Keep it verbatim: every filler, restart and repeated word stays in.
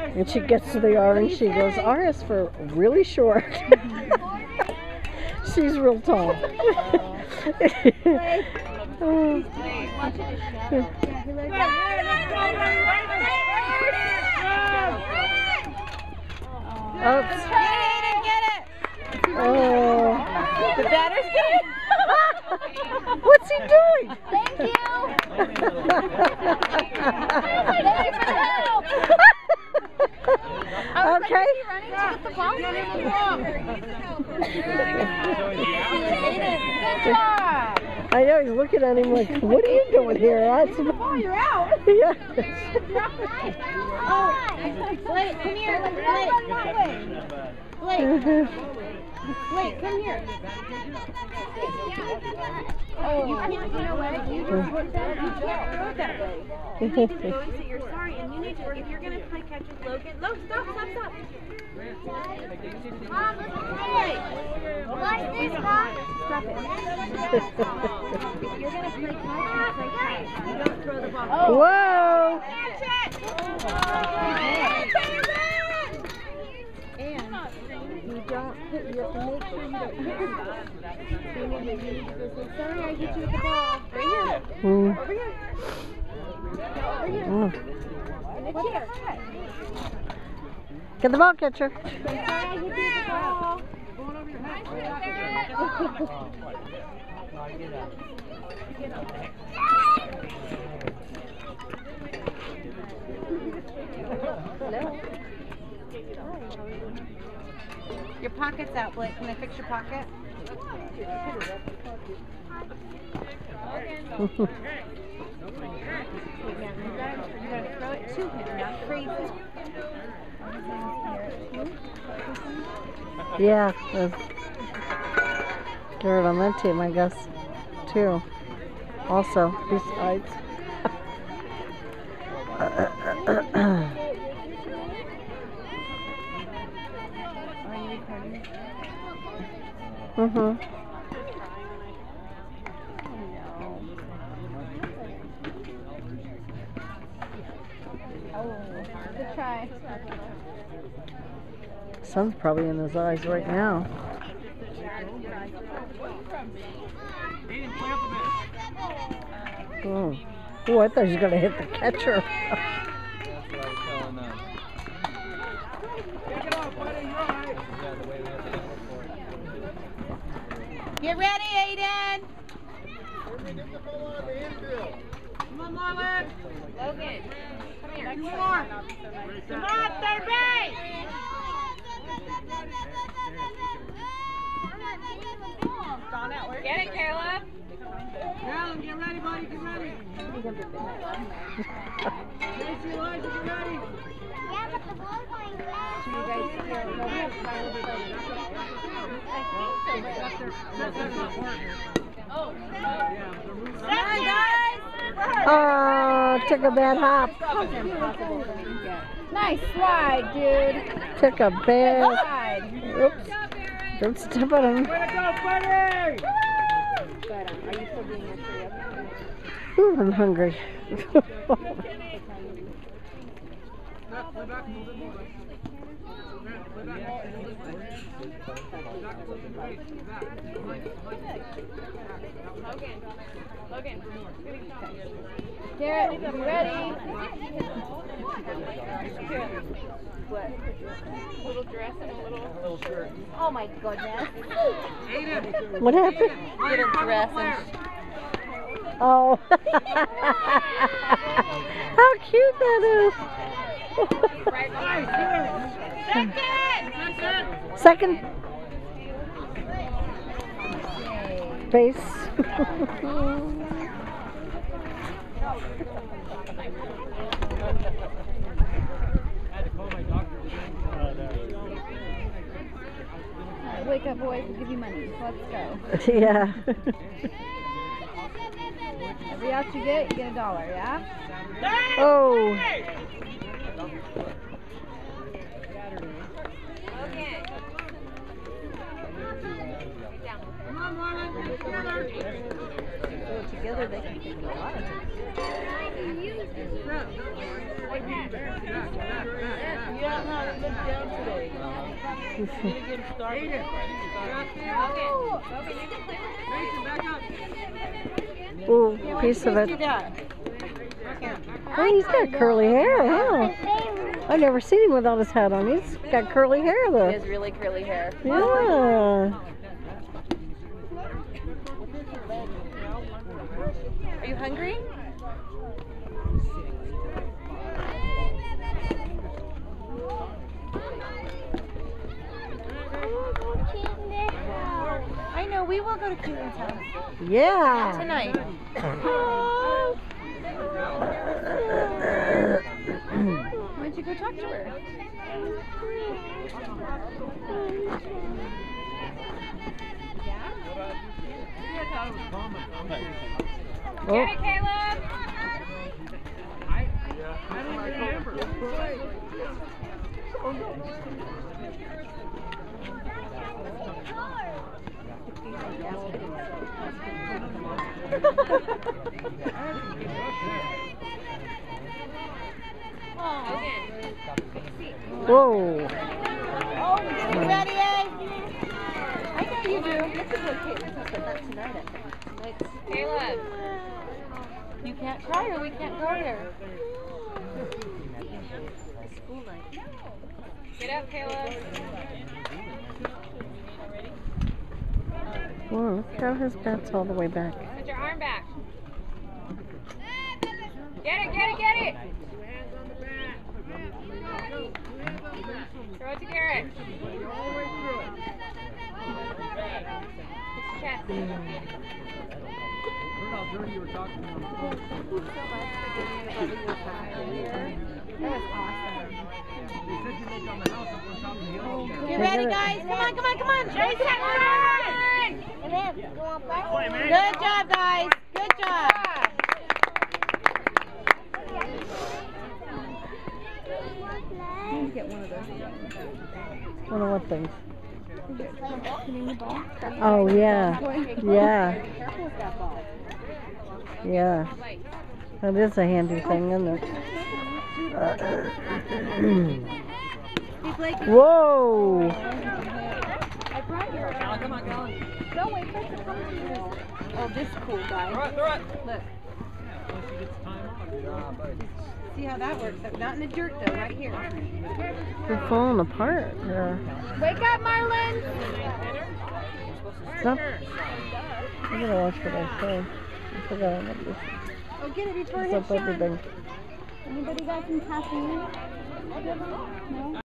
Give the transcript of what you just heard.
And she gets to the R and she goes, R is for really short. She's real tall. Oh. Oops. Oh. The batter's getting. What's he doing? Thank you. Thank you for the help. Okay. Running to get the ball. Good job. I know, he's looking at him like, what are you doing here? That's... Oh, you're out. Yeah. Oh, Blake, come here. Blake, Blake. Blake, come here. Oh, you can't, you know what? You just put that, you can't throw it that way. You need to go and say you're sorry, and you need to, if you're going to play catch with Logan, no, stop, stop, stop. Mom, let's play. Like this, Mom. Stop it. If you're going to play catch, you play catch. You don't throw the ball. Oh. Whoa! Catch it! And you don't put, you have to make sure you don't hit the ball. So you need to say, sorry, I hit you with the ball. Right here. Mm. Over here. Over here. Mm. In the chair. Get the ball catcher. Sorry, I hit you with the ball. Your pocket's out, Blake. Can I fix your pocket? You're going to throw it to him, not crazy. Yeah. Garrett on that team, I guess, too. Also, besides. Mm-hmm. Oh, good try. Sun's probably in his eyes right now. Oh, oh I thought he was going to hit the catcher. Get ready, Aiden. Come on, Marlon. Logan, come here. Two more. Come on, third base. Get it, Caleb. Caleb, get ready, buddy. Get ready. Casey, Elijah, get ready. Yeah, but the ball's going fast. So you guys here, no, we have five over there. Oh. Come on, guys. Oh, took a bad hop. Nice slide, dude. Took a bad. Slide. Oops. Don't step on him. Way to go, buddy. But um, are you still doing your tree? Ooh, I'm hungry. Logan, Logan, Garrett, you ready? What? Little dress and a little, little shirt. Oh my goodness. What happened? Little dress and. Oh. How cute that is. Second. Second base. Wake up, boys. We'll give you money. Let's go. Yeah. Every out you get, you get a dollar, yeah? Oh. Okay. Come on, Marlon. Get together. So together they can take a lot of things. Back, back, back, back. Aiden, you're out there. Mason, back up. Ooh, piece of it. Oh, he's got curly hair, huh? I've never seen him without his hat on. He's got curly hair, though. He has really curly hair. Yeah. Are you hungry? I know, we will go to Keaton's house Yeah. tonight. Why don't you go talk to her? Oh. Get it, Caleb! I don't remember. Whoa. Oh, you ready, eh? I know you do. This is what Caitlin said that tonight, I think. Caleb, you can't cry or we can't go there. School night. Get up, Caleb. Whoa, look how his bat's all the way back. Put your arm back. Get it, get it, get it. Throw it to Garrett. It's chest. Heard how dirty you were talking to him. Thank you so much for giving me the video time earlier. That was awesome. They said you lived on the house up on top of the hill. You ready, guys? Come on, come on, come on. Jason, run! Good job, guys. Good job. I need to get one of those. One of what things? Oh, yeah. Yeah. Yeah. That is a handy thing, isn't it? Whoa! I brought your. Come on, Colin. No, wait, first to come to you. Oh, this cool guy. Throw it, throw it. Look. Once she gets time off. See how that works? Not in the dirt, though, right here. They're falling apart. Yeah. Wake up, Marlon! Stop. I gotta watch what I say. I forgot about this. Oh, get it before it Stop hits Sean. everything. Anybody got some caffeine? No?